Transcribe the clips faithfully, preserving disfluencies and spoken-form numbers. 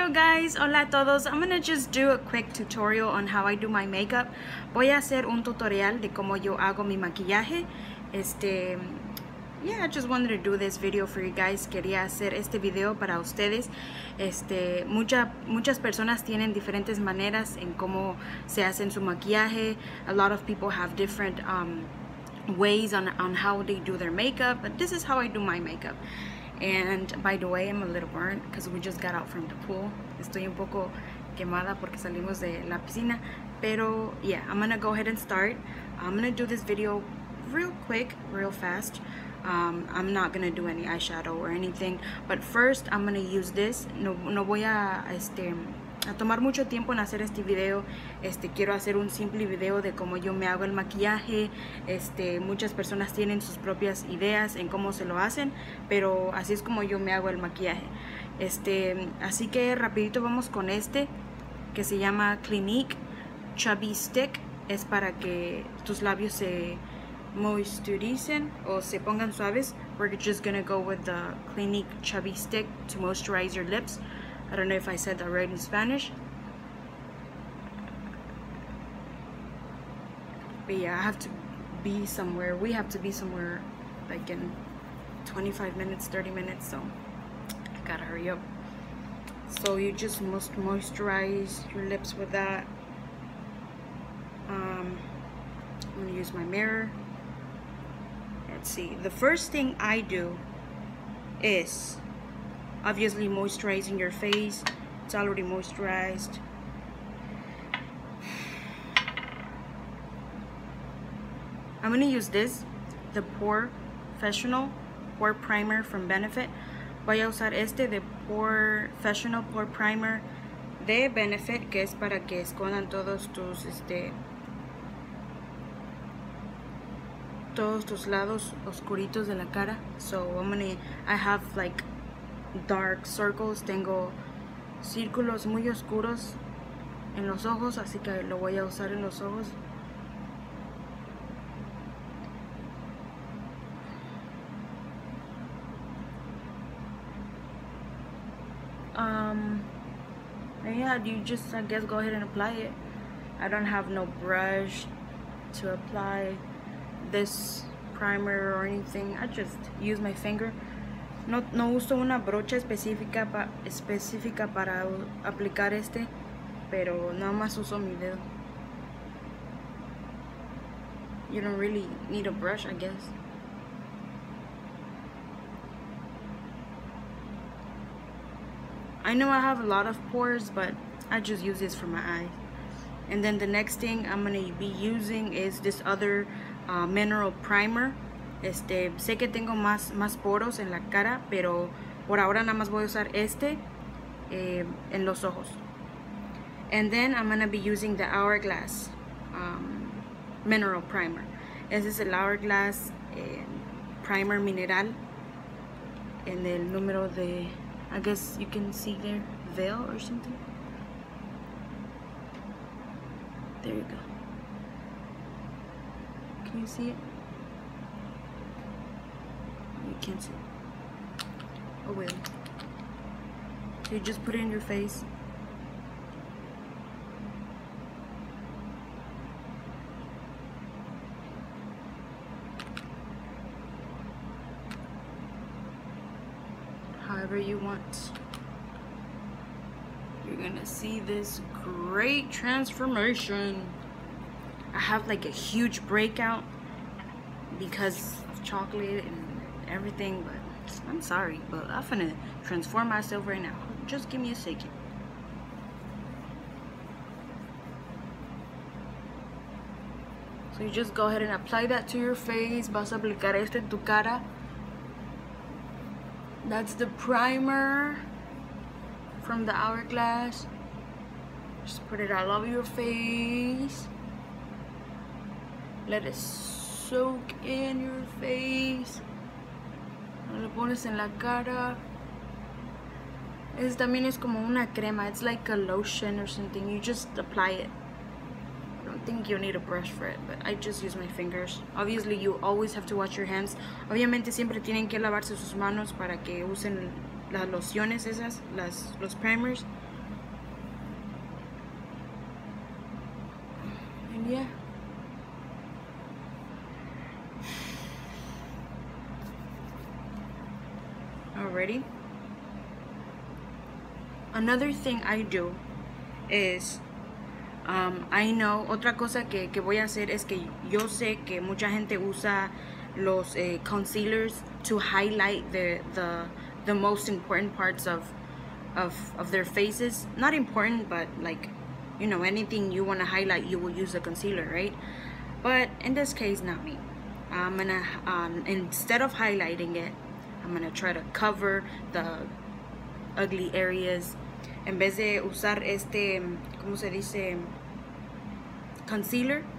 Hello guys, hola a todos. I'm gonna just do a quick tutorial on how I do my makeup. Voy a hacer un tutorial de cómo yo hago mi maquillaje. Este, yeah, I just wanted to do this video for you guys. Quería hacer este video para ustedes. Este, mucha, muchas personas tienen diferentes maneras en cómo se hacen su maquillaje. A lot of people have different um, ways on, on how they do their makeup, but this is how I do my makeup. And by the way, I'm a little burnt because we just got out from the pool. Estoy un poco quemada porque salimos de la piscina. Pero yeah, I'm gonna go ahead and start. I'm gonna do this video real quick, real fast. Um, I'm not gonna do any eyeshadow or anything. But first, I'm gonna use this. No, no voy a, este, a tomar mucho tiempo en hacer este video. Este, quiero hacer un simple video de cómo yo me hago el maquillaje. Este, muchas personas tienen sus propias ideas en cómo se lo hacen, pero así es como yo me hago el maquillaje. Este, así que rapidito vamos con este que se llama Clinique Chubby Stick. Es para que tus labios se moisturizan o se pongan suaves. We're just gonna go with the Clinique Chubby Stick to moisturize your lips. I don't know if I said that right in Spanish. But yeah, I have to be somewhere. We have to be somewhere like in twenty-five minutes, thirty minutes. So I gotta hurry up. So you just must moisturize your lips with that. Um, I'm gonna use my mirror. Let's see. The first thing I do is obviously moisturizing your face. It's already moisturized. I'm gonna use this, the Pore Professional Pore Primer from Benefit. Voy a usar este de Pore Professional Pore Primer de Benefit, que es para que escondan todos tus este todos tus lados oscuritos de la cara. So I'm gonna I have like dark circles, tengo círculos muy oscuros en los ojos, así que lo voy a usar en los ojos. Um, and yeah, you just I guess go ahead and apply it. I don't have no brush to apply this primer or anything. I just use my finger. No, no uso una brocha específica, pa, específica para aplicar este, pero nada más uso mi dedo. You don't really need a brush, I guess. I know I have a lot of pores, but I just use this for my eyes. And then the next thing I'm going to be using is this other uh, mineral primer. Este, sé que tengo más, más poros en la cara, pero por ahora nada más voy a usar este eh, en los ojos. And then I'm gonna be using the Hourglass um, mineral primer. Ese es el Hourglass eh, primer mineral en el número de, I guess you can see there, veil or something. There you go. Can you see it? You can't see. Oh well. So you just put it in your face. However you want. You're gonna see this great transformation. I have like a huge breakout because of chocolate and everything, but I'm sorry, but I'm gonna transform myself right now. Just give me a second. So you just go ahead and apply that to your face. Vas a aplicar esto en tu cara. That's the primer from the Hourglass. Just put it all over your face. Let it soak in your face. Lo pones en la cara. This también es como una crema. It's like a lotion or something. You just apply it. I don't think you need a brush for it, but I just use my fingers. Obviously, you always have to wash your hands. Obviamente siempre tienen que lavarse sus manos para que usen las lociones esas, las, los primers. And yeah. Already. Another thing I do is um, I know, otra cosa que, que voy a hacer es que yo sé que mucha gente usa los eh, concealers to highlight the, the the most important parts of of of their faces. Not important, but like, you know, anything you want to highlight, you will use a concealer, right? But in this case, not me. I'm gonna um, instead of highlighting it, I'm gonna try to cover the ugly areas. En vez de usar este, ¿cómo se dice? Concealer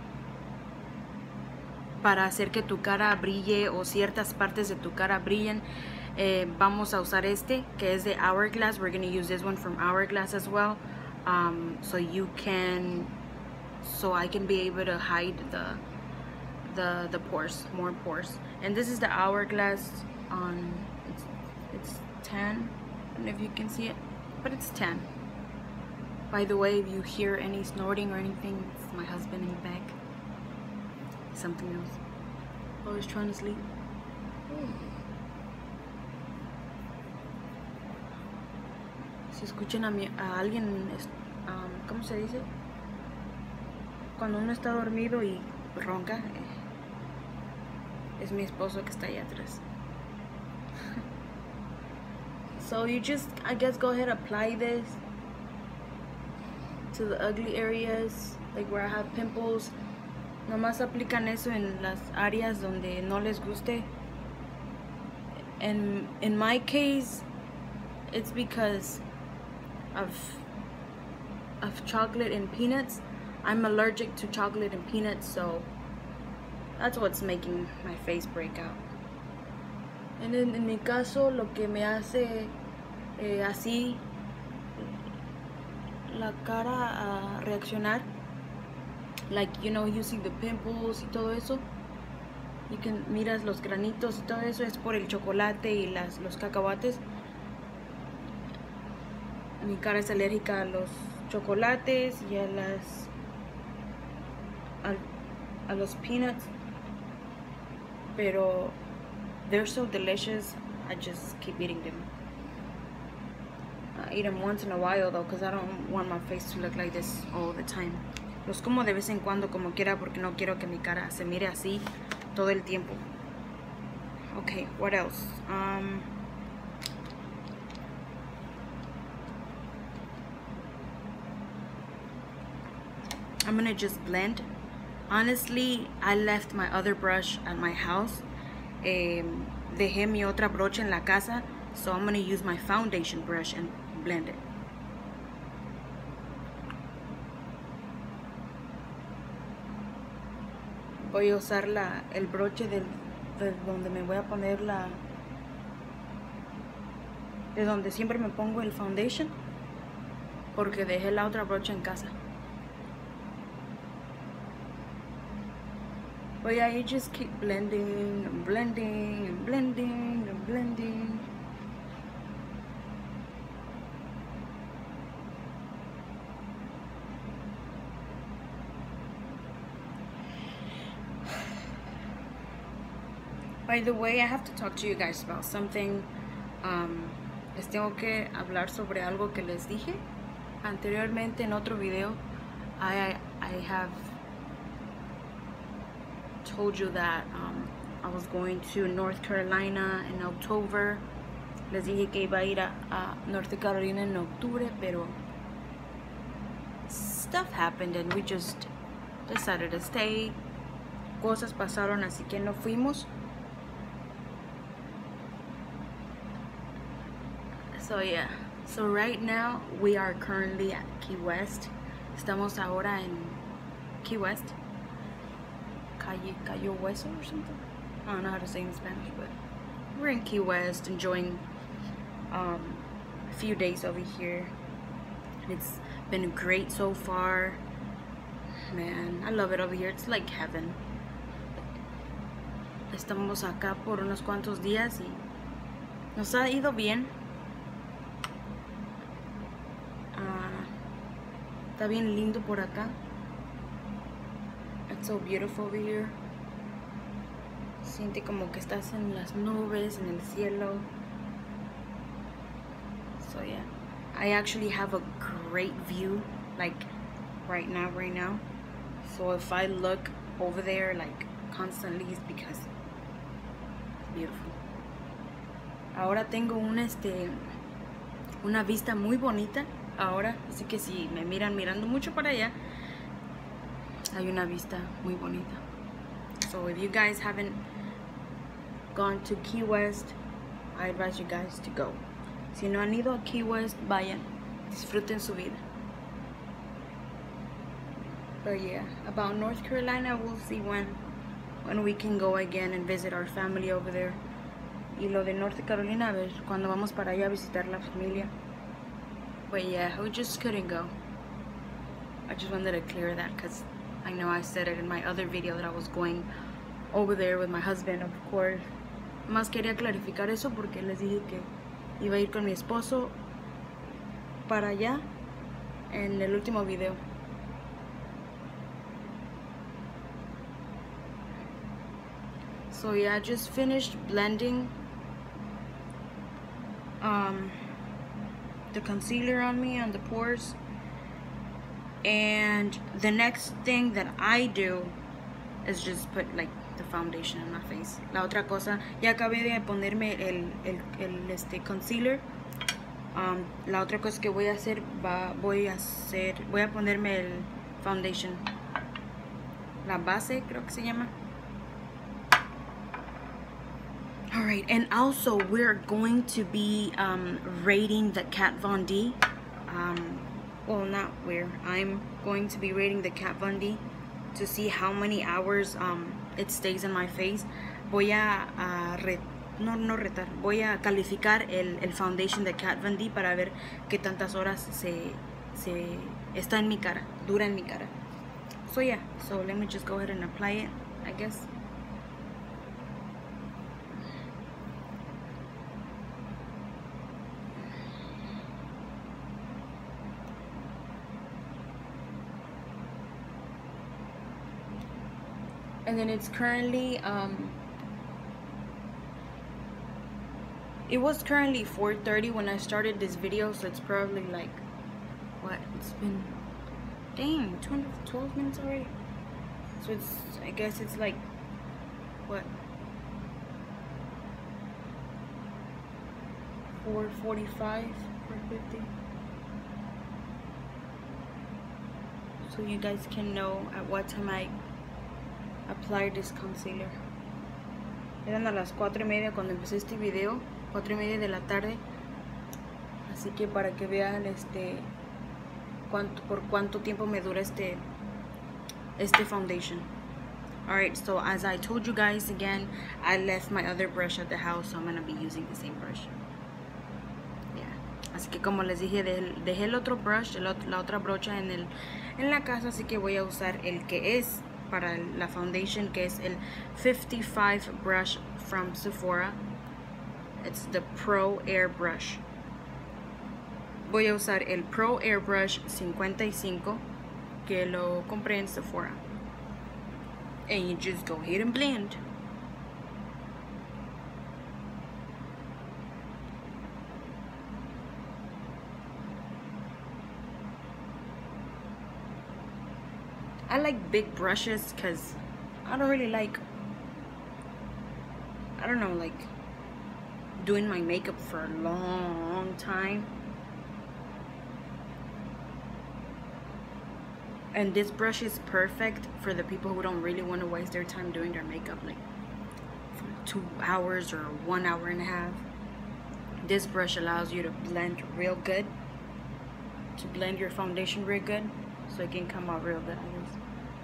para hacer que tu cara brille o ciertas partes de tu cara brillen, eh, vamos a usar este que es de Hourglass. We're gonna use this one from Hourglass as well, um, so you can, so I can be able to hide the the the pores, more pores. And this is the Hourglass on, it's, it's tan. I don't know if you can see it, but it's tan. By the way, if you hear any snorting or anything, it's my husband in the back. Something else. Oh, he's trying to sleep. Si escuchan a, mi, a alguien, um, ¿cómo se dice? Cuando uno está dormido y ronca, eh, es mi esposo que está allá atrás. So you just, I guess, go ahead, apply this to the ugly areas, like where I have pimples. Nomás aplican eso en las áreas donde no les guste. And in my case, it's because of of chocolate and peanuts. I'm allergic to chocolate and peanuts, so that's what's making my face break out. And en, en mi caso, lo que me hace eh, así la cara a reaccionar, like, you know, you see the pimples y todo eso, you can, miras los granitos y todo eso, es por el chocolate y las, los cacahuates. Mi cara es alérgica a los chocolates y a las a, a los peanuts, pero they're so delicious, I just keep eating them. I eat them once in a while though, because I don't want my face to look like this all the time. Los como de vez en cuando como quiera porque no quiero que mi cara se mire así todo el tiempo. Okay, what else? Um, I'm gonna just blend. Honestly, I left my other brush at my house. Eh, dejé mi otra brocha en la casa, so I'm gonna use my foundation brush and blend it. Voy a usar la, el broche del, de donde me voy a poner la, de donde siempre me pongo el foundation, porque dejé la otra brocha en casa. But yeah, you just keep blending and blending and blending and blending. By the way, I have to talk to you guys about something. Um, les tengo que hablar sobre algo que les dije anteriormente en otro video. I, I have told you that um, I was going to North Carolina in October. Les dije que iba a ir a, a North Carolina en octubre, pero stuff happened and we just decided to stay. Cosas pasaron, así que no fuimos. So yeah, so right now we are currently at Key West. Estamos ahora en Key West. Calle, Cayo Hueso or something. I don't know how to say in Spanish, but we're in Key West enjoying um, a few days over here. It's been great so far. Man, I love it over here. It's like heaven. Estamos acá por unos cuantos días y nos ha ido bien. Uh, está bien lindo por acá. so beautiful over here. Siente como que estás en las nubes, en el cielo. So yeah, I actually have a great view, like right now, right now. So if I look over there like constantly, it's because it's beautiful. Ahora tengo un este una vista muy bonita ahora, así que si me miran mirando mucho para allá, hay una vista muy bonita. So if you guys haven't gone to Key West, I advise you guys to go. Si no han ido a Key West, vayan, disfruten su vida. But yeah, about North Carolina, we'll see when when we can go again and visit our family over there. Y lo de North Carolina, a ver cuando vamos para allá a visitar la familia. But yeah, we just couldn't go. I just wanted to clear that because I know I said it in my other video that I was going over there with my husband, of course. Más quería clarificar eso porque les dije que iba a ir con mi esposo para allá en el último video. So yeah, I just finished blending um, the concealer on me, on the pores. And the next thing that I do is just put like the foundation on my face. La otra cosa, ya acabé de ponerme el, el, el este concealer. Um, la otra cosa que voy a hacer, va, voy a hacer, voy a ponerme el foundation. La base, creo que se llama. Alright, and also we're going to be um, rating the Kat Von D. Um, well, not we're. I'm going to be rating the Kat Von D to see how many hours um, it stays in my face. Voy a, a re, no, no retar, voy a calificar el, el foundation de Kat Von D para ver qué tantas horas se, se está en mi cara, dura en mi cara. So yeah, so let me just go ahead and apply it, I guess. And then it's currently um it was currently four thirty when I started this video, so it's probably like what, it's been dang twenty, twelve minutes already. So it's, I guess it's like what, four forty-five, four fifty. So you guys can know at what time I apply this concealer. Eran a las cuatro y media cuando empecé este video, cuatro y media de la tarde. Así que para que vean este cuánto, por cuánto tiempo me dura este este foundation. Alright, so as I told you guys again, I left my other brush at the house, so I'm gonna be using the same brush. Yeah. Así que como les dije, dejé el otro brush, el, la otra brocha en el en la casa, así que voy a usar el que es para la foundation, que es el fifty-five brush from Sephora. It's the Pro Airbrush. Voy a usar el Pro Airbrush cincuenta y cinco que lo compré en Sephora. And you just go ahead and blend. I like big brushes because I don't really like, I don't know, like doing my makeup for a long time. And this brush is perfect for the people who don't really want to waste their time doing their makeup like for two hours or one hour and a half. This brush allows you to blend real good, to blend your foundation real good, so it can come out real good, I guess.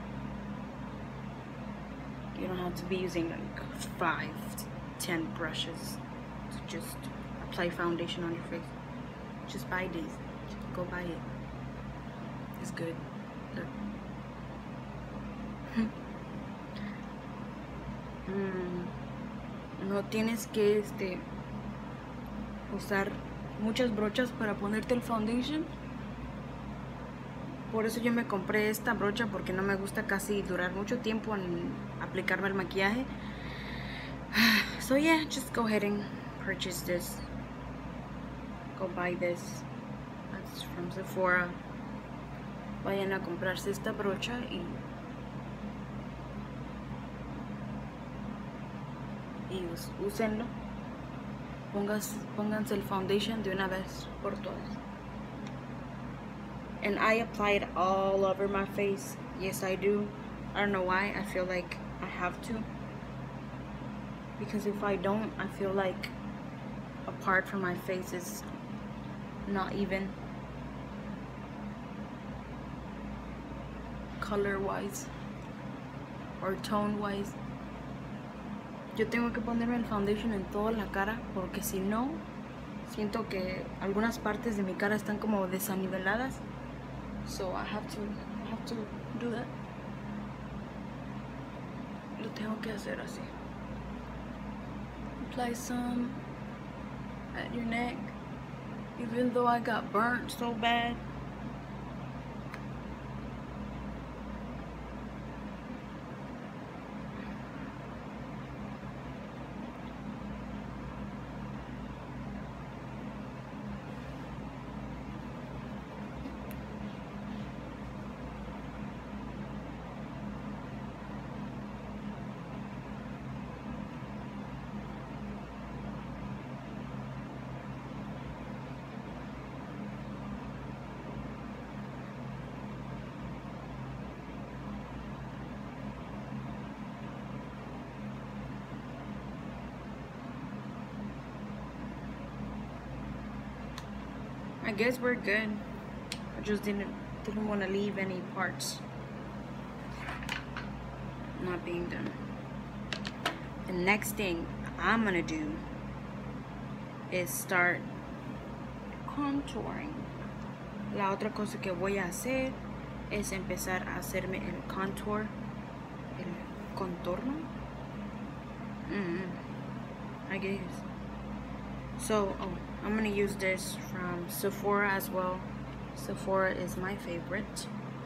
You don't have to be using like five, ten brushes to just apply foundation on your face. Just buy these. Just go buy it. It's good. Look. mm. No tienes que este usar muchas brochas para ponerte el foundation. Por eso yo me compré esta brocha, porque no me gusta casi durar mucho tiempo en aplicarme el maquillaje. So yeah, just go ahead and purchase this. Go buy this. That's from Sephora. Vayan a comprarse esta brocha y y úsenlo. Pónganse, pónganse el foundation de una vez por todas. And I apply it all over my face. Yes, I do. I don't know why. I feel like I have to. Because if I don't, I feel like a part from my face is not even. Color wise. Or tone wise. Yo tengo que ponerme el foundation en toda la cara, porque si no, siento que algunas partes de mi cara están como desaniveladas. So I have to, I have to do that. Lo tengo que hacer así. Apply some at your neck, even though I got burnt so bad. I guess we're good. I just didn't didn't want to leave any parts not being done. The next thing I'm gonna do is start contouring. La otra cosa que voy a hacer es empezar a hacerme el contour, el contorno. Mm-hmm. I guess. So, oh, I'm gonna use this from Sephora as well. Sephora is my favorite.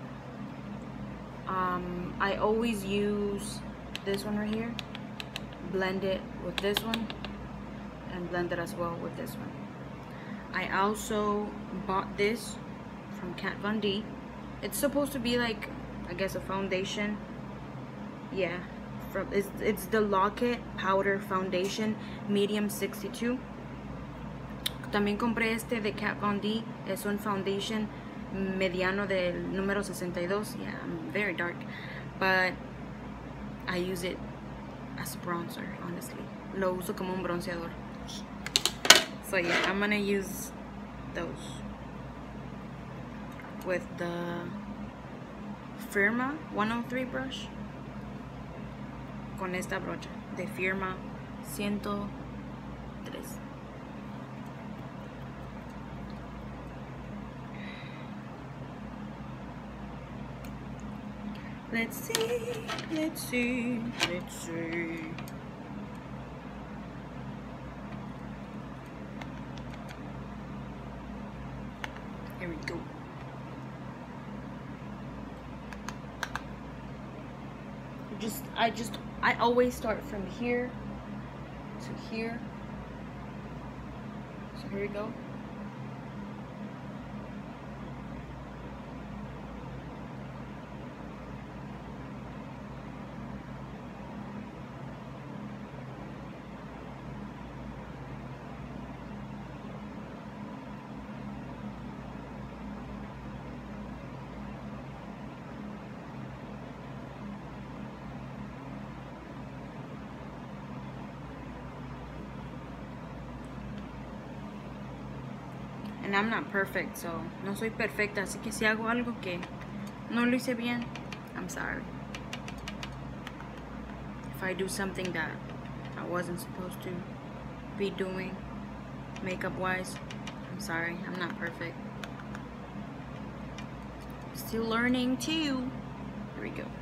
Um, I always use this one right here. Blend it with this one, and blend it as well with this one. I also bought this from Kat Von D. It's supposed to be like, I guess, a foundation. Yeah, from it's it's the Lock-It Powder Foundation Medium sixty-two. También compré este de Kat Von D. Es un foundation mediano del número sesenta y dos. Yeah, I'm very dark, but I use it as a bronzer, honestly. Lo uso como un bronceador. So yeah, I'm gonna use those with the Firma one oh three brush. Con esta brocha de Firma ciento tres. Let's see, let's see, let's see. Here we go. Just, I just, I always start from here to here. So here we go. And I'm not perfect, so no soy perfecta, así que si hago algo que no lo hice bien, I'm sorry. If I do something that I wasn't supposed to be doing makeup wise, I'm sorry, I'm not perfect. Still learning too. Here we go.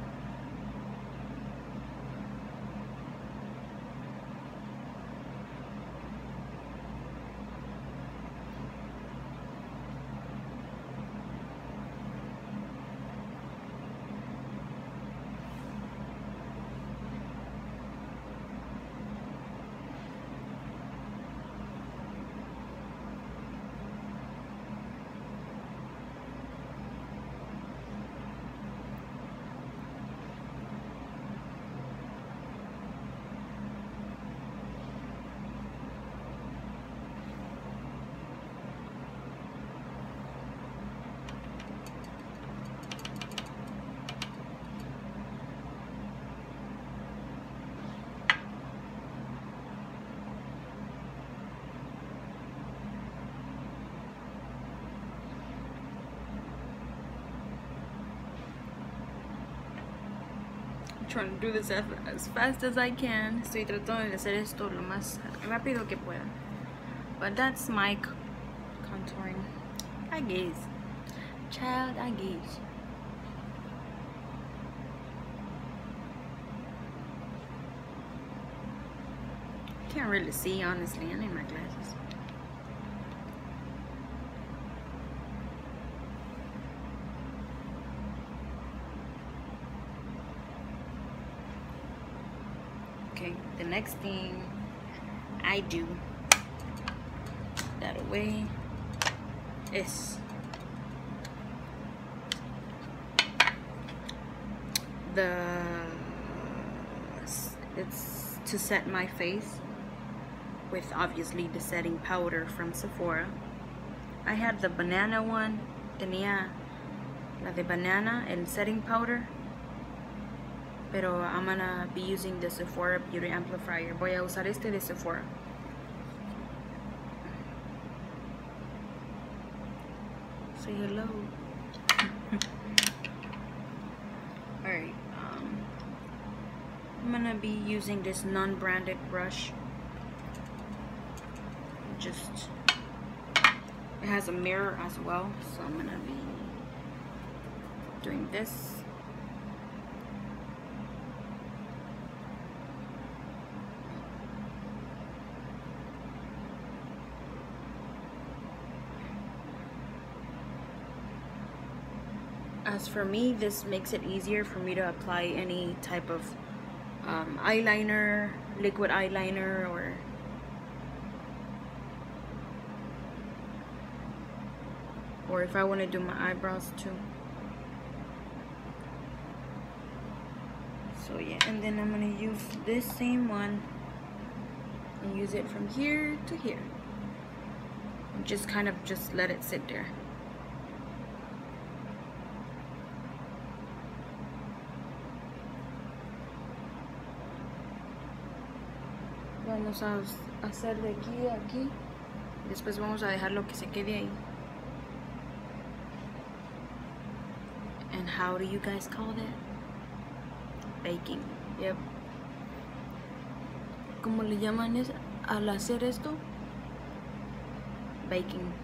trying to do this as, as fast as I can. Estoy tratando de hacer esto lo más rápido que pueda. But that's my contouring. I guess. Child, I guess. Can't really see, honestly. I need my glasses. Okay, the next thing I do, that away, is the, it's to set my face with obviously the setting powder from Sephora. I had the banana one, tenía la de banana, el setting powder, pero I'm gonna be using the Sephora Beauty Amplifier. Voy a usar este de Sephora. Say hello. Alright, um, I'm gonna be using this non-branded brush. Just, it has a mirror as well, so I'm gonna be doing this. As for me, this makes it easier for me to apply any type of um, eyeliner, liquid eyeliner, or or if I want to do my eyebrows too. So yeah, and then I'm gonna use this same one and use it from here to here, and just kind of just let it sit there. Vamos a hacer de aquí a aquí, después vamos a dejar lo que se quede ahí. And how do you guys call that? Baking. Yep. ¿Cómo le llaman es al hacer esto? Baking.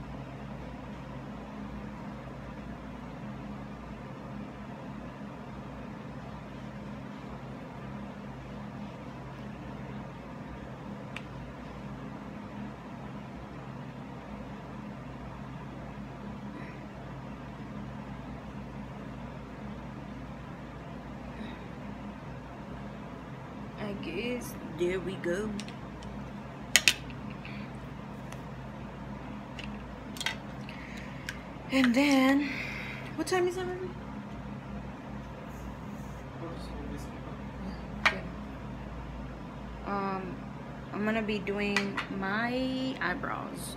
I guess there we go. And then, what time is it, baby? Okay. Um, I'm gonna be doing my eyebrows.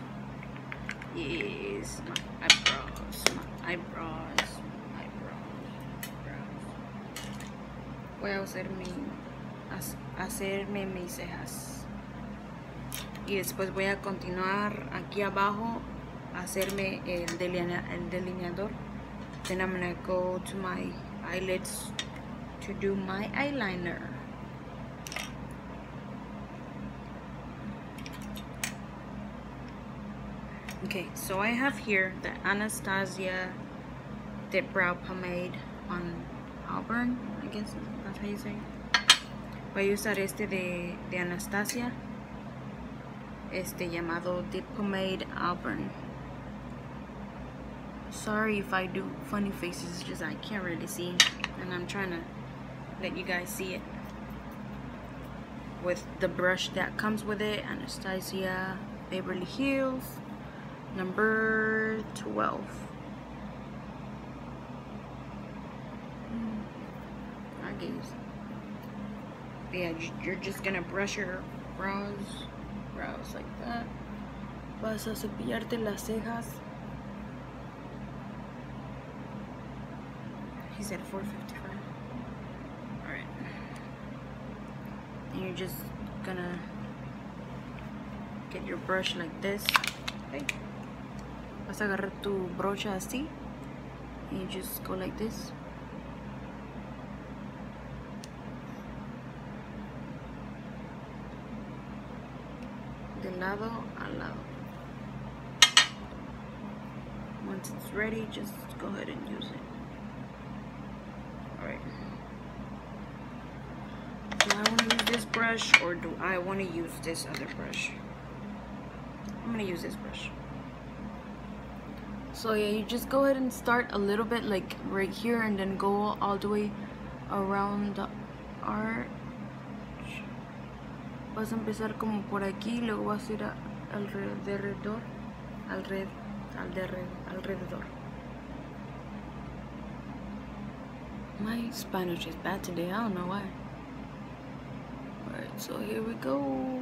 Yes, my eyebrows, my eyebrows, eyebrows, eyebrows. Voy a hacer mi hacerme mis cejas y después voy a continuar aquí abajo a hacerme el, delinea, el delineador. Then I'm gonna go to my eyelids to do my eyeliner. Okay, so I have here the Anastasia Dip Brow Pomade on Auburn, I guess that's how you say it. Voy a usar este de, de Anastasia, este llamado Dip Pomade Auburn. Sorry if I do funny faces, it's just I can't really see, and I'm trying to let you guys see it with the brush that comes with it. Anastasia Beverly Hills, number twelve. I guess. Yeah, you're just gonna brush your brows, brows like that. Vas a cepillarte las cejas. He's at four fifty-five. Alright. And you're just gonna get your brush like this. Okay. Vas a agarrar tu brocha así. And you just go like this. lado a lado. Once it's ready, just go ahead and use it. Alright. Do I want to use this brush or do I want to use this other brush? I'm going to use this brush. So yeah, you just go ahead and start a little bit like right here and then go all the way around the arch. Vas a empezar como por aquí, luego vas a ir a, alrededor, alred, alrededor, alrededor. My Spanish is bad today, I don't know why. Alright, so here we go.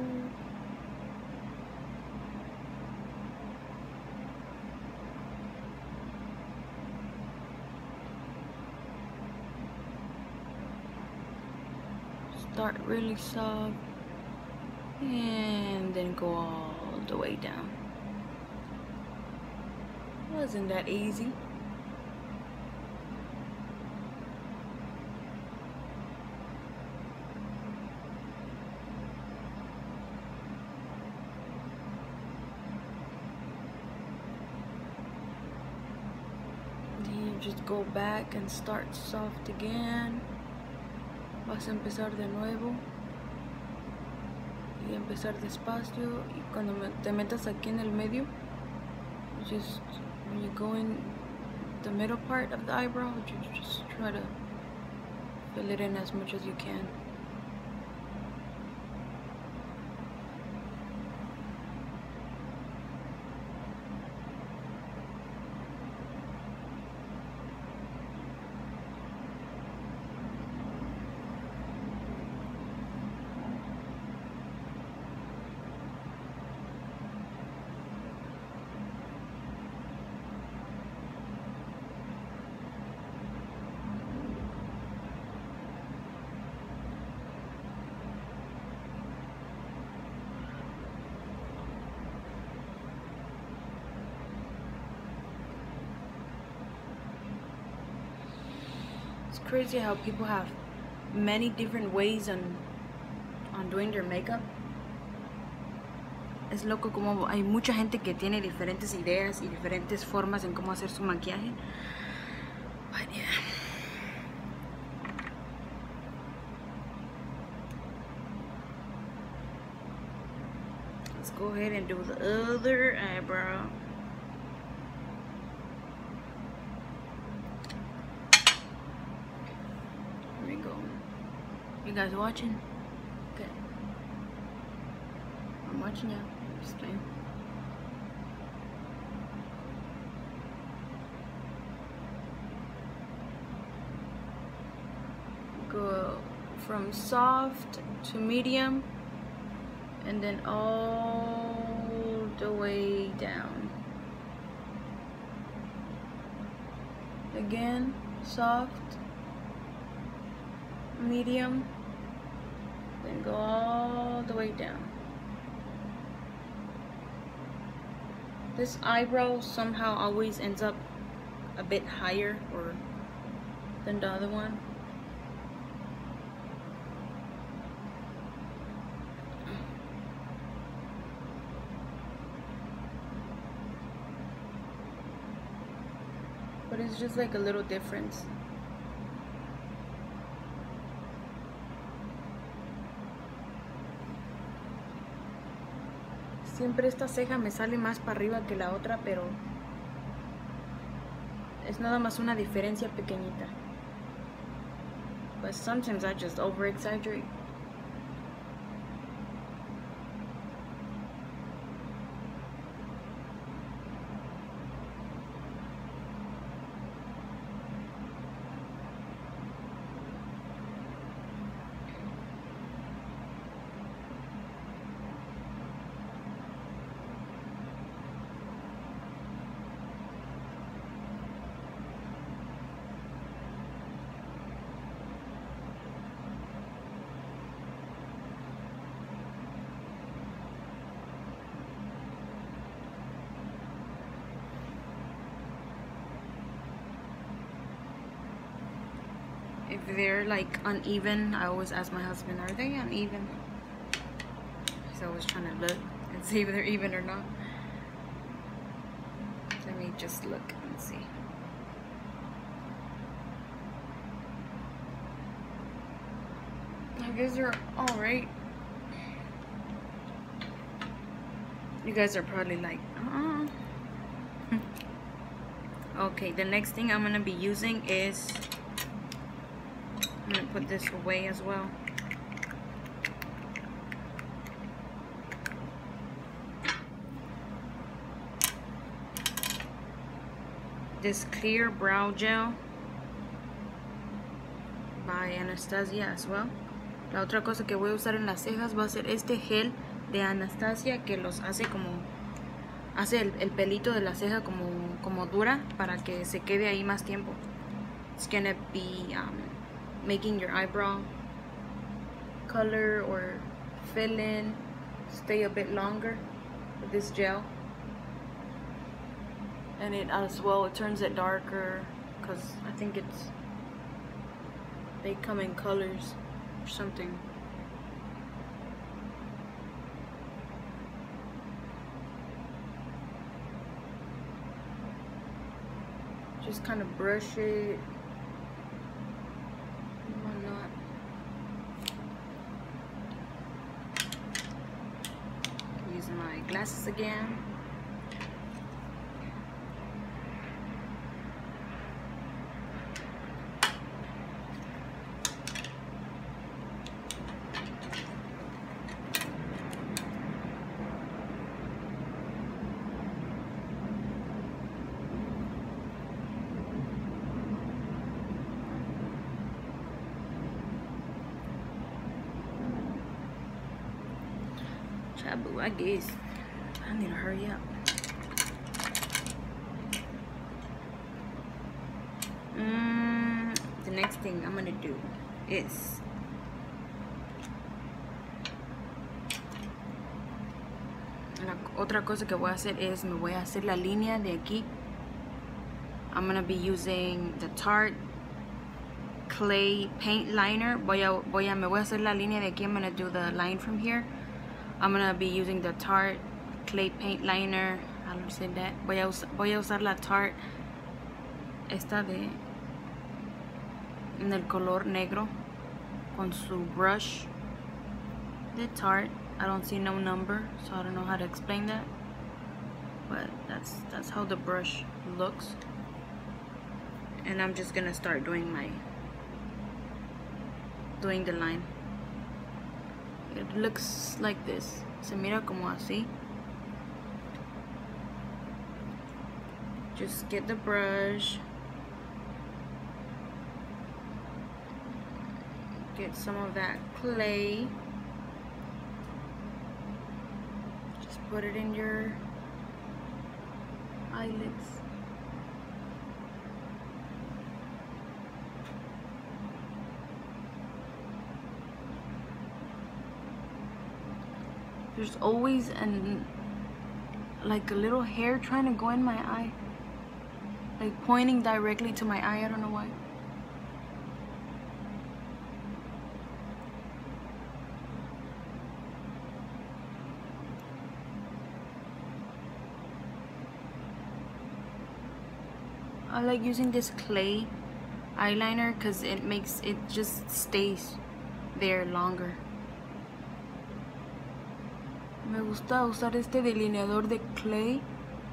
Start really soft and then go all the way down. Wasn't that easy? Then you just go back and start soft again. Vas a empezar de nuevo y empezar despacio, y cuando te metas aquí en el medio, just when you go in the middle part of the eyebrow, you just try to fill it in as much as you can. It's crazy how people have many different ways on on doing their makeup. Es loco como hay mucha gente que tiene diferentes ideas y diferentes formas en cómo hacer su maquillaje. But yeah. Let's go ahead and do the other eyebrow. You guys watching? Okay. I'm watching you. Just playing. Go from soft to medium and then all the way down. Again, soft, medium, then go all the way down. This eyebrow somehow always ends up a bit higher or than the other one. But it's just like a little difference. Siempre esta ceja me sale más para arriba que la otra, pero es nada más una diferencia pequeñita. But sometimes I just over exaggerate. If they're like uneven, I always ask my husband, are they uneven? He's always trying to look and and see if they're even or not. Let me just look and see. I guess they're all right. You guys are probably like, uh-uh. Okay, the next thing I'm gonna be using is, I'm gonna put this away as well. This clear brow gel by Anastasia as well. La otra cosa que voy a usar en las cejas va a ser este gel de Anastasia que los hace como, hace el, el pelito de la ceja como, como dura para que se quede ahí más tiempo. It's gonna be um, making your eyebrow color or fill in stay a bit longer with this gel. And it as well, it turns it darker because I think it's, they come in colors or something. Just kind of brush it and whatnot. Use my glasses again. Chabu, I guess. I need to hurry up. Mm, the next thing I'm gonna do is la otra cosa que voy a hacer es me voy a hacer la línea de aquí. I'm gonna be using the Tarte clay paint liner. Voy a, voy a, me voy a hacer la línea de aquí. I'm gonna do the line from here. I'm gonna be using the Tarte clay paint liner. I don't say that. Voy a, usar, voy a usar la Tarte esta de en el color negro con su brush de Tarte. I don't see no number, so I don't know how to explain that. But that's that's how the brush looks. And I'm just gonna start doing my doing the line. It looks like this. Se mira como así. Just get the brush. Get some of that clay. Just put it in your eyelids. There's always an like a little hair trying to go in my eye, like pointing directly to my eye. I don't know why. I like using this clay eyeliner because it makes it just stays there longer. Me gusta usar este delineador de clay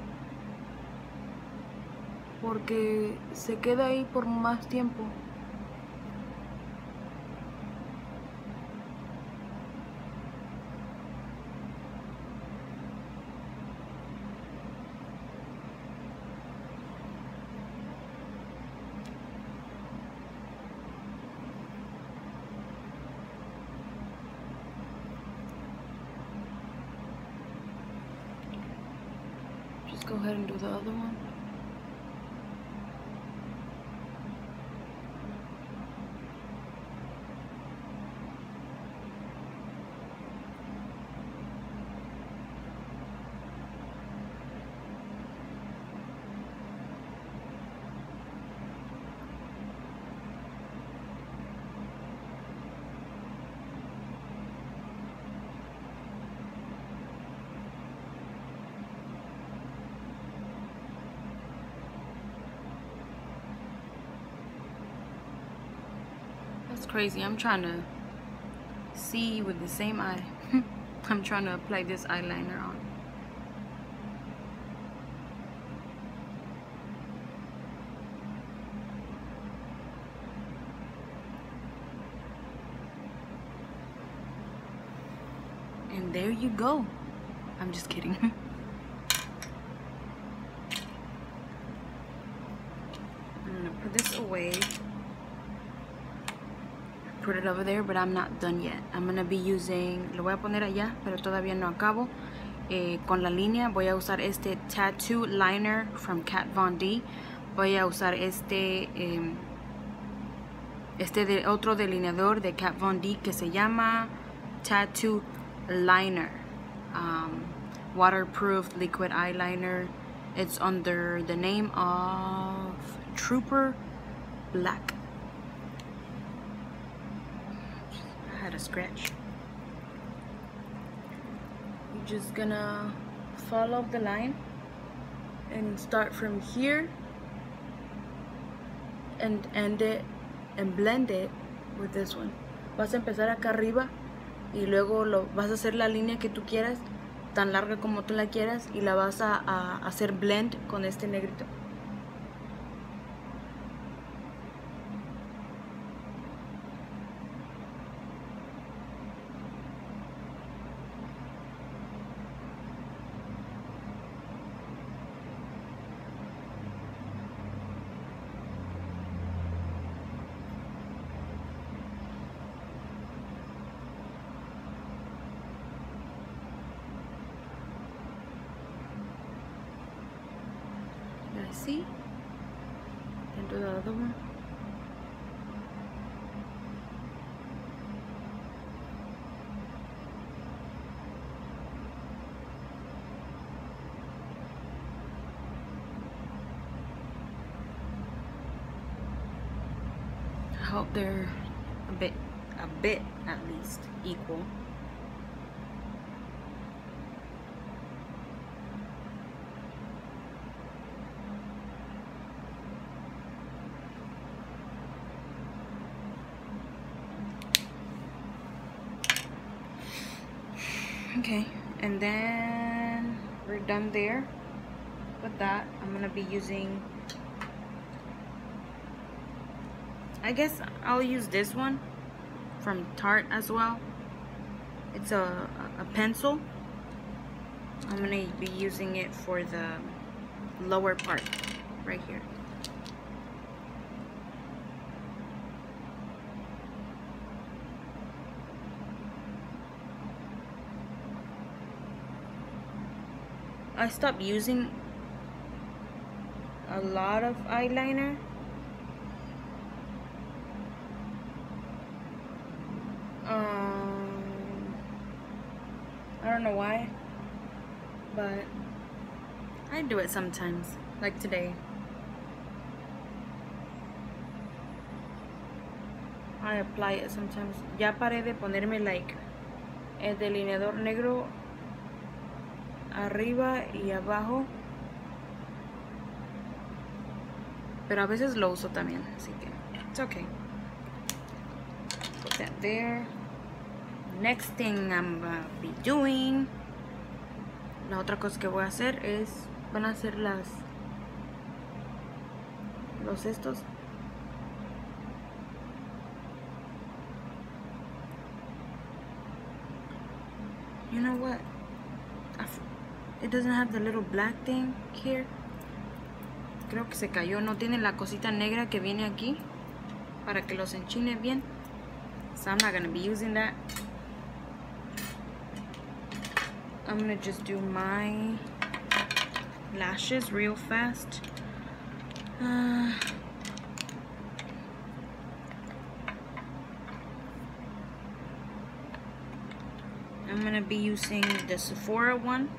porque se queda ahí por más tiempo. Go ahead and do the other one. That's crazy. I'm trying to see with the same eye. I'm trying to apply this eyeliner on. And there you go. I'm just kidding. I'm gonna put this away. Put it over there, but I'm not done yet. I'm gonna be using, lo voy a poner allá, pero todavía no acabo. Eh, con la línea voy a usar este Tattoo Liner from Kat Von D. Voy a usar este, eh, este de, otro delineador de Kat Von D que se llama Tattoo Liner. Um, waterproof liquid eyeliner. It's under the name of Trooper Black. I had a scratch. You're just gonna follow the line and start from here and end it and blend it with this one. Vas a empezar acá arriba y luego lo, vas a hacer la línea que tú quieras, tan larga como tú la quieras, y la vas a, a hacer blend con este negrito. See? And do the other one. I hope they're a bit, a bit at least equal. Okay, and then we're done there with that. I'm gonna be using, I guess I'll use this one from Tarte as well. It's a, a pencil. I'm gonna be using it for the lower part right here. I stopped using a lot of eyeliner. Um, I don't know why, but I do it sometimes, like today. I apply it sometimes. Ya paré de ponerme like el delineador negro arriba y abajo, pero a veces lo uso también, así que it's okay. Put that there. Next thing I'm gonna be doing, la otra cosa que voy a hacer es, van a hacer las los estos. You know what? It doesn't have the little black thing here. Creo que se cayó. No tiene la cosita negra que viene aquí para que los enchine bien. So I'm not going to be using that. I'm going to just do my lashes real fast. Uh, I'm going to be using the Sephora one.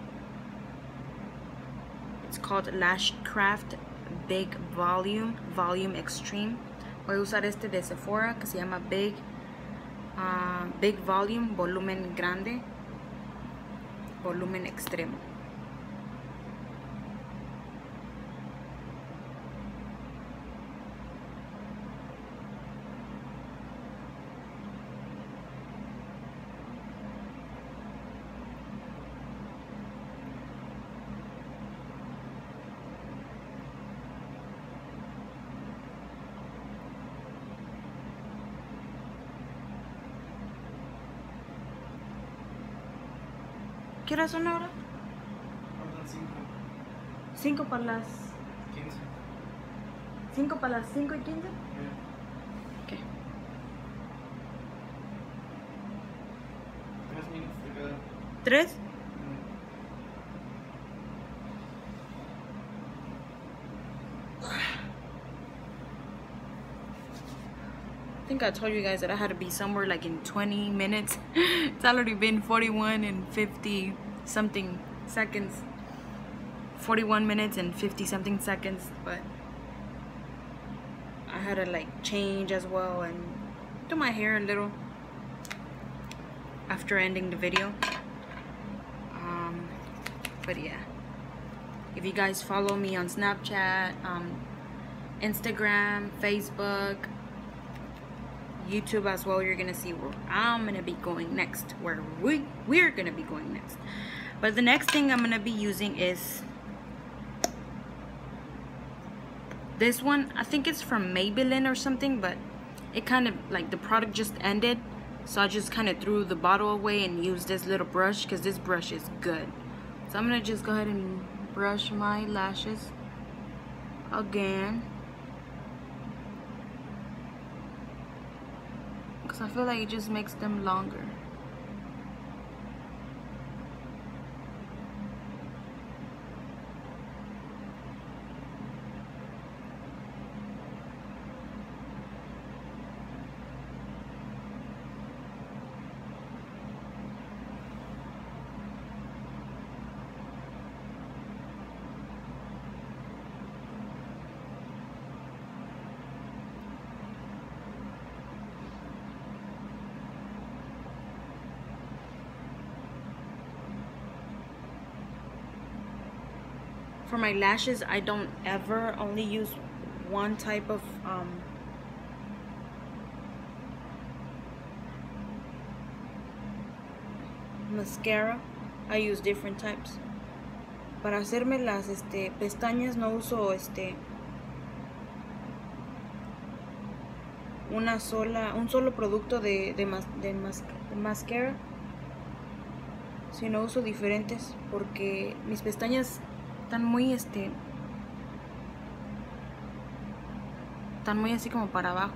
It's called Lashcraft Big Volume, Volume Extreme. Voy a usar este de Sephora que se llama Big, uh, Big Volume, Volumen Grande, Volumen Extremo. ¿Qué hora son ahora? Faltan cinco. Cinco para las... quince. Cinco para las cinco y quince. Ok. Tres minutos de cada. ¿Tres? I think I told you guys that I had to be somewhere like in twenty minutes. It's already been forty-one and fifty something seconds. forty-one minutes and fifty something seconds, but I had to like change as well and do my hair a little after ending the video. Um, but yeah, if you guys follow me on Snapchat, um, Instagram, Facebook, YouTube as well, you're gonna see where I'm gonna be going next, where we we're gonna be going next. But the next thing I'm gonna be using is this one. I think it's from Maybelline or something, but it kind of like the product just ended, so I just kind of threw the bottle away and used this little brush because this brush is good. So I'm gonna just go ahead and brush my lashes again, because I feel like it just makes them longer. For my lashes, I don't ever only use one type of um, mascara. I use different types. Para hacerme las este, pestañas no uso este una sola, un solo producto de, de, mas, de, mas, de mascara, sino uso diferentes porque mis pestañas están muy este están muy así como para abajo.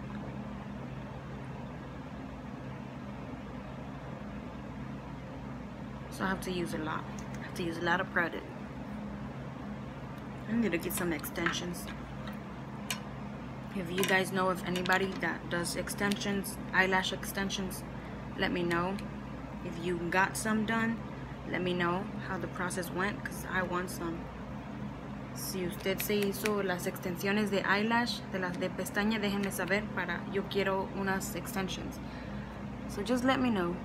So I have to use a lot. I have to use a lot of product. I need to get some extensions. If you guys know of anybody that does extensions, eyelash extensions, let me know. If you got some done, let me know how the process went, because I want some. Si usted se hizo las extensiones de eyelash, de las de pestaña, déjenme saber, para yo quiero unas extensions. So just let me know.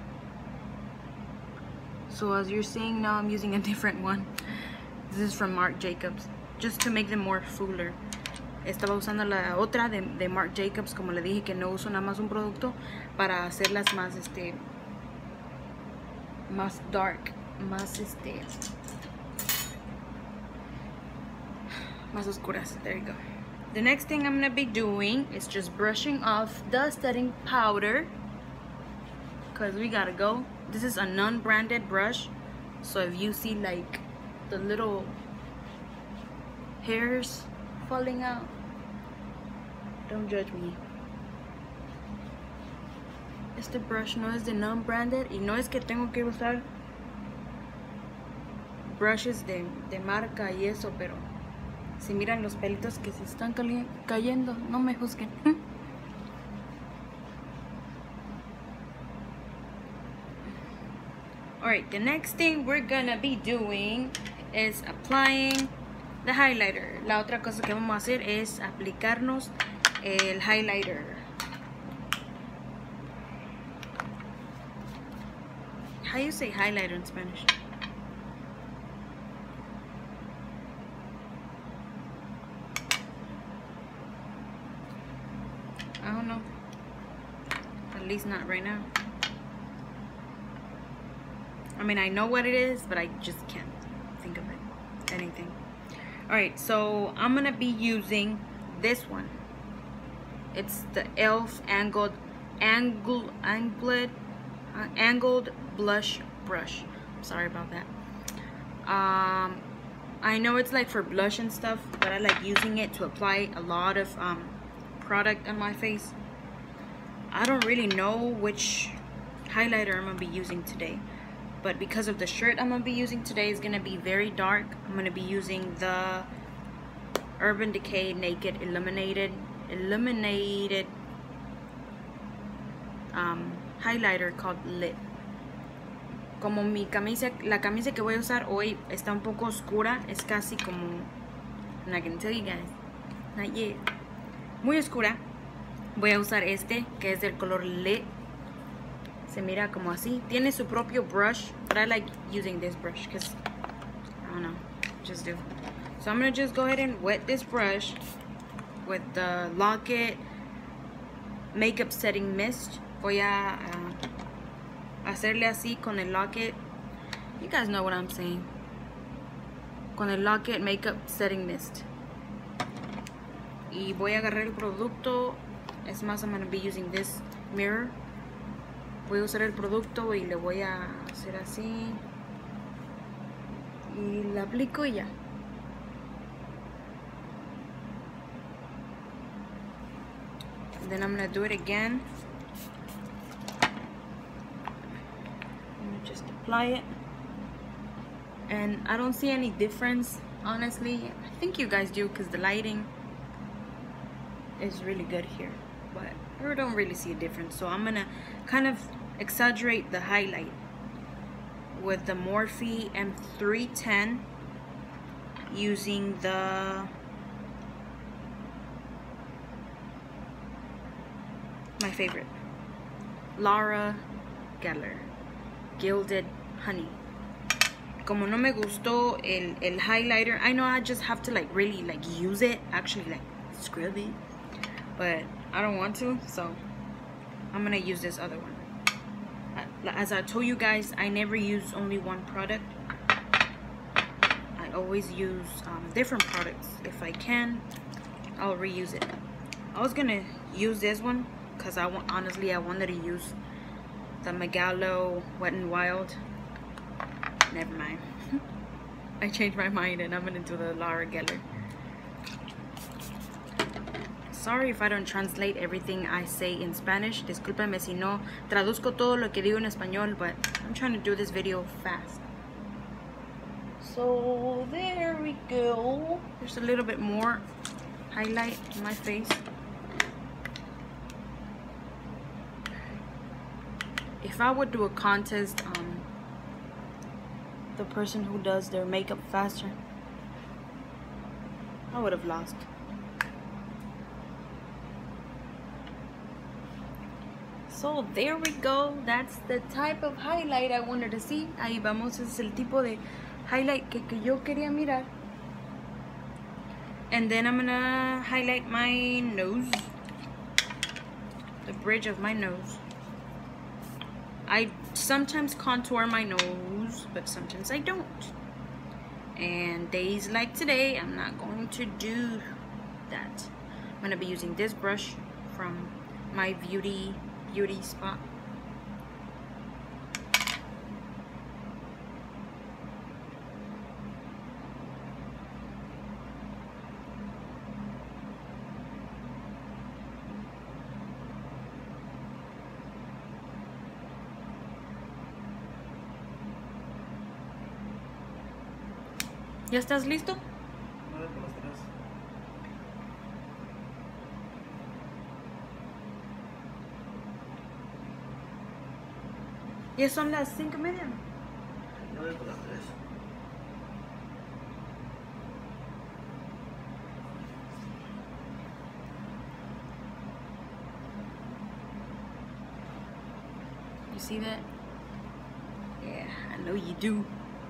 So as you're seeing now, I'm using a different one. This is from Marc Jacobs, just to make them more fuller. Estaba usando la otra de, de Marc Jacobs, como le dije que no uso nada más un producto, para hacerlas más este más dark, más este más oscuras. There you go. The next thing I'm gonna be doing is just brushing off the setting powder, because we gotta go. This is a non-branded brush, so if you see like the little hairs falling out, don't judge me. Este brush no es de non-branded, y no es que tengo que usar brushes de, de marca y eso, pero si miran los pelitos que se están cayendo, no me juzguen. Alright, the next thing we're gonna be doing is applying the highlighter. La otra cosa que vamos a hacer es aplicarnos el highlighter. How you say highlighter in Spanish? I don't know. At least not right now. I mean, I know what it is, but I just can't think of it. Anything. Alright, so I'm gonna be using this one. It's the e l f angled angle angled uh, angled blush brush. Sorry about that. Um, I know it's like for blush and stuff, but I like using it to apply a lot of um, product on my face. I don't really know which highlighter I'm gonna be using today, but because of the shirt I'm gonna be using today is gonna be very dark, I'm gonna be using the Urban Decay Naked Illuminated Illuminated um, highlighter called Lit. Como mi camisa, la camisa que voy a usar hoy está un poco oscura, es casi como, and I can tell you guys, not yet, muy oscura. Voy a usar este que es del color Lit. Se mira como así. Tiene su propio brush, but I like using this brush because I don't know, just do. So I'm gonna just go ahead and wet this brush with the Lock-It Makeup Setting Mist. Voy a uh, hacerle así con el Lock-It. You guys know what I'm saying. Con el Lock-It Makeup Setting Mist. Y voy a agarrar el producto. Es más, I'm going to be using this mirror. Voy a usar el producto y le voy a hacer así. Y la aplico y ya. And then I'm going to do it again. Just apply it, and I don't see any difference, honestly. I think you guys do because the lighting is really good here, but I don't really see a difference. So I'm gonna kind of exaggerate the highlight with the Morphe M three ten using the my favorite Laura Geller Gilded Honey. Como no me gustó el, el highlighter, I know I just have to like really like use it, actually like scrub it, but I don't want to, so I'm gonna use this other one. As I told you guys, I never use only one product. I always use um, different products. If I can, I'll reuse it. I was gonna use this one because I want, honestly I wanted to use the Megalo Wet n Wild. Never mind. I changed my mind and I'm gonna do the Laura Geller. Sorry if I don't translate everything I say in Spanish. Discúlpame si no traduzco todo lo que digo en español, but I'm trying to do this video fast. So there we go. There's a little bit more highlight in my face. If I would do a contest, um, the person who does their makeup faster, I would have lost. So there we go. That's the type of highlight I wanted to see. Ahí vamos, es el tipo de highlight que, que yo quería mirar. And then I'm gonna highlight my nose, the bridge of my nose. I sometimes contour my nose, but sometimes I don't. And days like today, I'm not going to do that. I'm going to be using this brush from my beauty beauty spot. ¿Ya estás listo? Nueve por las tres. Ya son las cinco y media. Nueve por las tres. You see that? Yeah, I know you do.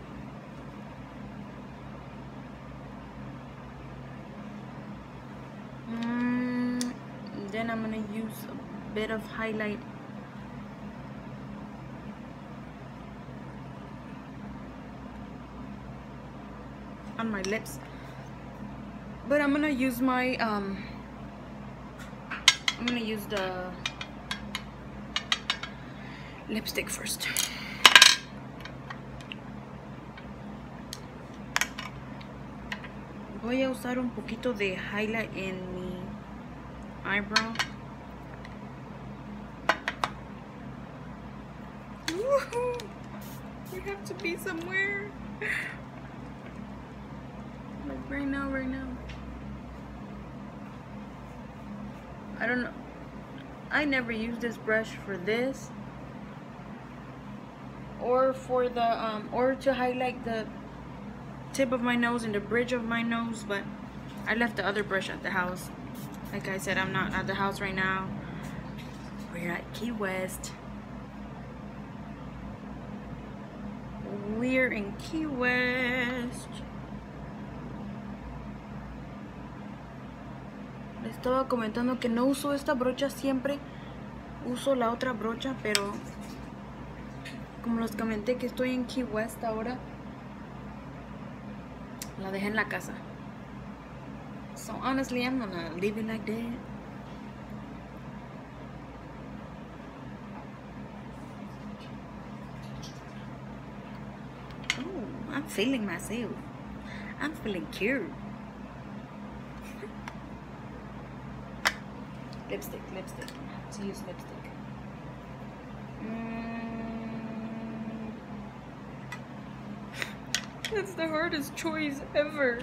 Mm, then I'm gonna use a bit of highlight on my lips, but I'm gonna use my um I'm gonna use the lipstick first. voy a usar un poquito de highlight en mi eyebrow. Woohoo! We have to be somewhere. Like right now, right now. I don't know. I never use this brush for this. Or for the, um, or to highlight the tip of my nose and the bridge of my nose, but I left the other brush at the house. Like I said, I'm not at the house right now. We're at Key West. We're in Key West. Les estaba comentando que no uso esta brocha siempre. Uso la otra brocha, pero como les comenté que estoy en Key West ahora, la dejé en la casa. So honestly, I'm gonna leave it like that. Oh, I'm feeling myself. I'm feeling cute. Lipstick, lipstick. I have to use lipstick. Mm. That's the hardest choice ever.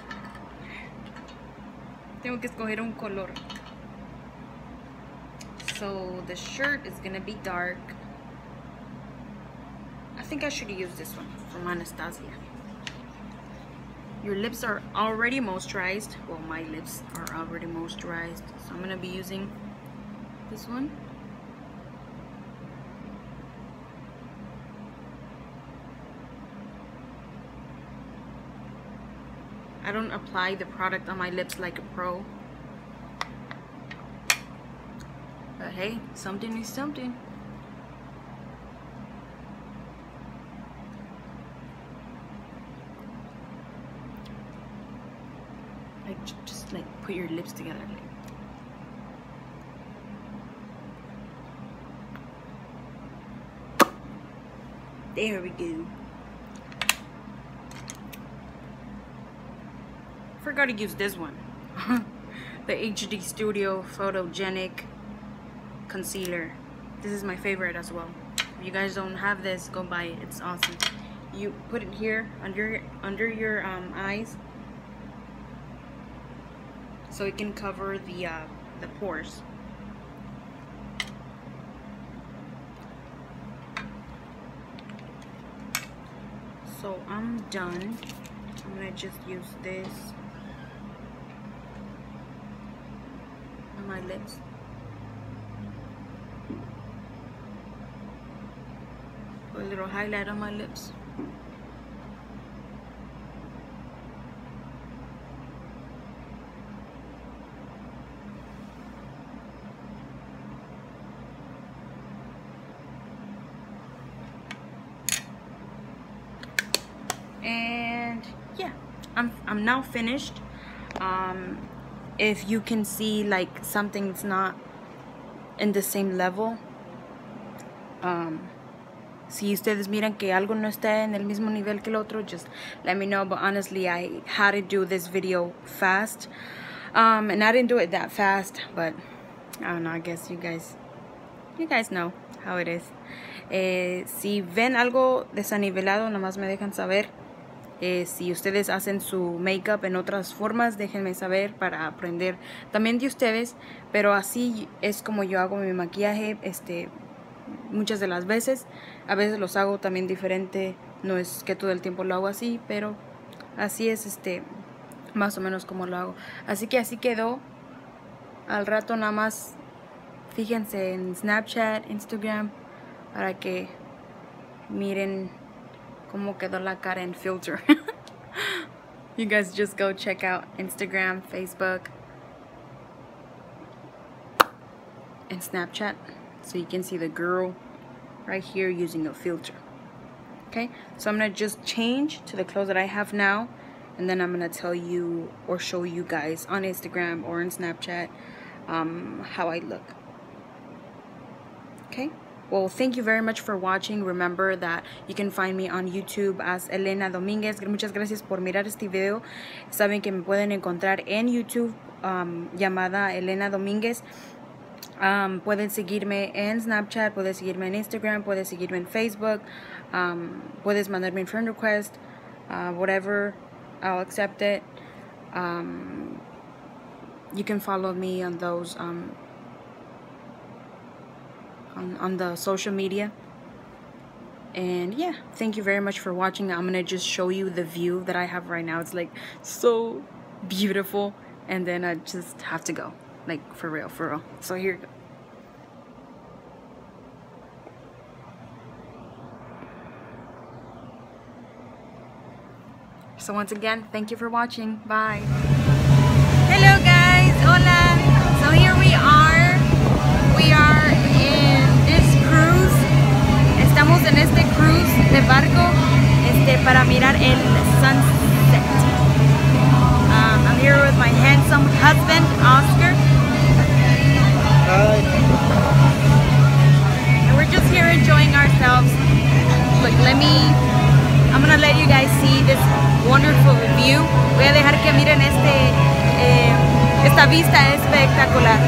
Tengo que escoger un color. So the shirt is gonna be dark. I think I should use this one from Anastasia. Your lips are already moisturized. Well, my lips are already moisturized. So I'm gonna be using this one. I don't apply the product on my lips like a pro. But hey, something is something. Like, just like put your lips together. There we go. Forgot to use this one. The H D Studio Photogenic Concealer. This is my favorite as well. If you guys don't have this, go buy it. It's awesome. You put it here under under your um, eyes, so it can cover the uh, the pores. So I'm done. I'm gonna just use this on my lips. Put a little highlight on my lips. And yeah, I'm, I'm now finished. Um, if you can see like something's not in the same level, um, si ustedes miran que algo no está en el mismo nivel que el otro, just let me know. But honestly, I had to do this video fast, um, and I didn't do it that fast, but I don't know, I guess you guys you guys know how it is. Eh, si ven algo desanivelado, nomás me dejan saber. Eh, si ustedes hacen su makeup en otras formas, déjenme saber para aprender también de ustedes. Pero así es como yo hago mi maquillaje, este, muchas de las veces. A veces los hago también diferente, no es que todo el tiempo lo hago así, pero así es, este, más o menos como lo hago. Así que así quedó. Al rato nada más fíjense en Snapchat, Instagram, para que miren cómo quedó la cara en filter. You guys just go check out Instagram, Facebook, and Snapchat, so you can see the girl right here using a filter. Okay, so I'm gonna just change to the clothes that I have now, and then I'm gonna tell you or show you guys on Instagram or on Snapchat um, how I look. Okay, well, thank you very much for watching. Remember that you can find me on YouTube as Elena Dominguez. Muchas gracias por mirar este video. Saben que me pueden encontrar en YouTube um, llamada Elena Dominguez. Um, pueden seguirme en Snapchat, puedes seguirme en Instagram, puedes seguirme en Facebook, um, puedes mandarme un friend request, uh, whatever, I'll accept it. Um, you can follow me on those um, on, on the social media. And yeah, thank you very much for watching. I'm gonna just show you the view that I have right now. It's like so beautiful, and then I just have to go. Like, for real, for real. So here you go. So once again, thank you for watching. Bye. Hello guys, hola. So here we are. We are in this cruise. Estamos en este cruise de barco este, para mirar el sunset. Um, I'm here with my handsome husband, Oscar. Hi. And we're just here enjoying ourselves. Look, let me, I'm gonna let you guys see this wonderful view. Voy a dejar que miren este, eh, esta vista espectacular.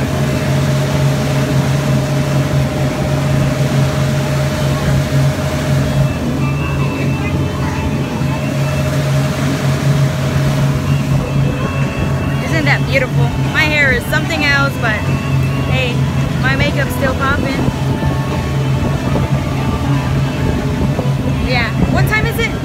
Isn't that beautiful? My hair is something else, but hey, my makeup's still popping. Yeah. What time is it?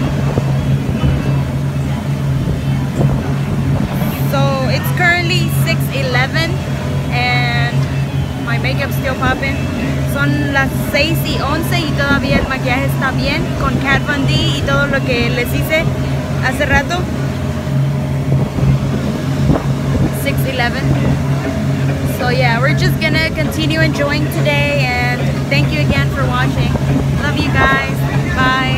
So it's currently six eleven and my makeup's still popping. Son las seis y once y todavía el maquillaje está bien con Kat Von D y todo lo que les hice hace rato. six eleven. So yeah, we're just gonna continue enjoying today, and thank you again for watching. Love you guys. Bye.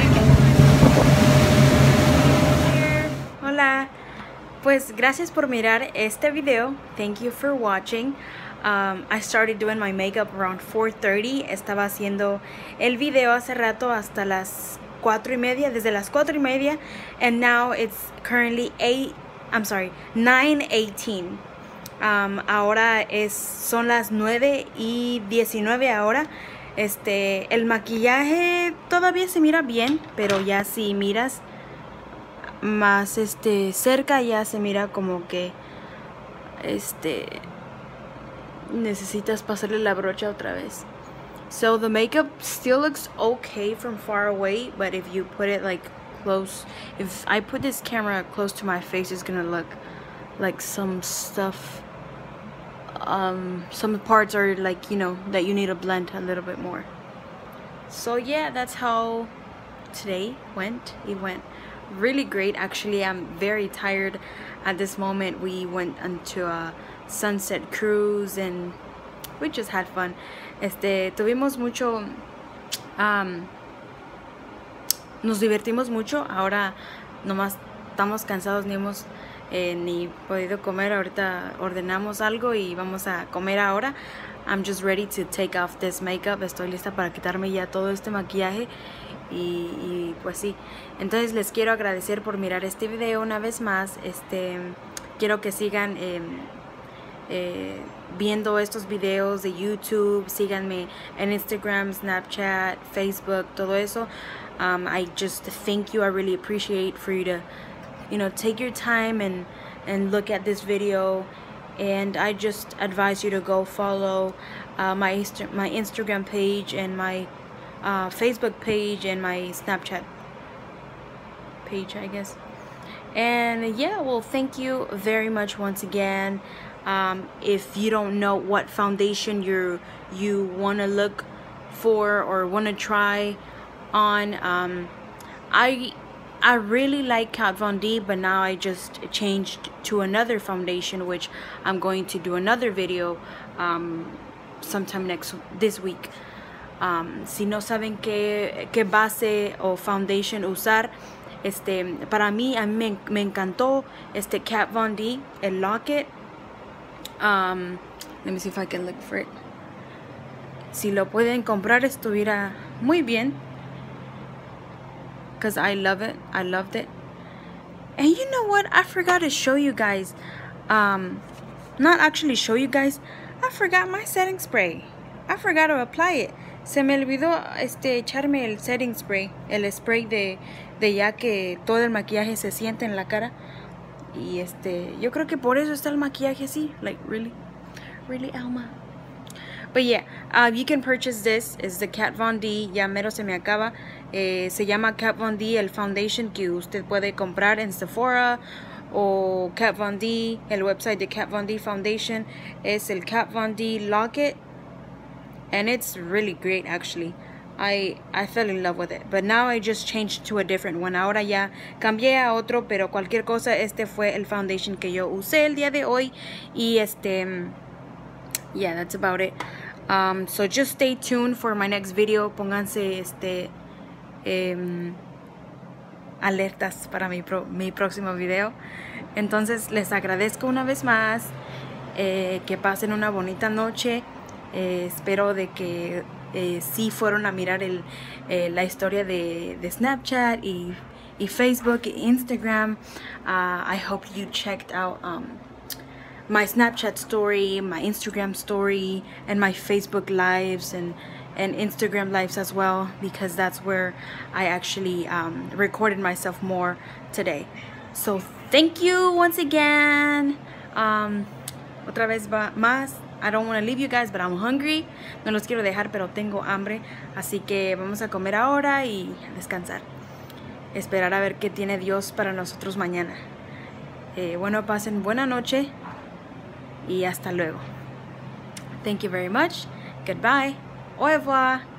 Hola. Pues gracias por mirar este video. Thank you for watching. Um, I started doing my makeup around four thirty. Estaba haciendo el video hace rato hasta las cuatro y media, desde las cuatro y media, and now it's currently eight. I'm sorry, nine eighteen. Um, ahora es, son las nueve y diecinueve ahora. Este, el maquillaje todavía se mira bien, pero ya si miras más este cerca ya se mira como que este necesitas pasarle la brocha otra vez. So the makeup still looks okay from far away, but if you put it like close, if I put this camera close to my face, it's gonna look like some stuff, um some parts are like, you know, that you need to blend a little bit more. So yeah, that's how today went. It went really great. Actually, I'm very tired at this moment. We went into a sunset cruise and we just had fun. Este, tuvimos mucho, um, nos divertimos mucho. Ahora nomás estamos cansados, ni hemos eh, ni podido comer. Ahorita ordenamos algo y vamos a comer ahora. I'm just ready to take off this makeup. Estoy lista para quitarme ya todo este maquillaje. Y, y pues sí, entonces les quiero agradecer por mirar este video una vez más. Este, quiero que sigan eh, eh, viendo estos videos de YouTube. Síganme en Instagram, Snapchat, Facebook, todo eso. um, I just thank you. I really appreciate for you to, you know, take your time and and look at this video. And I just advise you to go follow uh, my Insta my Instagram page and my Uh, Facebook page and my Snapchat page, I guess. And yeah, well, thank you very much once again. Um, if you don't know what foundation you're you want to look for or want to try on, um, I I really like Kat Von D, but now I just changed to another foundation, which I'm going to do another video um, sometime next this week. Um, si no saben qué, qué base o foundation usar, este, para mí, a mí me, me encantó este Kat Von D, el Lock-It. Um, let me see if I can look for it. si lo pueden comprar estuviera muy bien, because I love it. I loved it. And you know what? I forgot to show you guys. Um, not actually show you guys. I forgot my setting spray. I forgot to apply it. Se me olvidó este echarme el setting spray, el spray de, de ya que todo el maquillaje se siente en la cara. Y este, yo creo que por eso está el maquillaje así. Like, really? Really, Alma? But yeah, uh, you can purchase this. It's the Kat Von D. Ya mero se me acaba. Eh, se llama Kat Von D, el foundation que usted puede comprar en Sephora o Kat Von D. El website de Kat Von D Foundation es el Kat Von D Locket. And it's really great, actually. I, I fell in love with it. But now I just changed to a different one. Ahora ya cambié a otro, pero cualquier cosa, este fue el foundation que yo usé el día de hoy. Y este... yeah, that's about it. Um, so just stay tuned for my next video. Pónganse este... Um, alertas para mi, pro, mi próximo video. Entonces les agradezco una vez más. Eh, que pasen una bonita noche. Eh, espero de que eh, sí fueron a mirar el, eh, la historia de, de Snapchat y, y Facebook y Instagram. Uh, I hope you checked out um, my Snapchat story, my Instagram story, and my Facebook lives and, and Instagram lives as well, because that's where I actually um, recorded myself more today. So thank you once again. Um, otra vez más. I don't want to leave you guys, but I'm hungry. No los quiero dejar, pero tengo hambre. Así que vamos a comer ahora y a descansar. Esperar a ver qué tiene Dios para nosotros mañana. Eh, bueno, pasen buena noche. Y hasta luego. Thank you very much. Goodbye. Au revoir.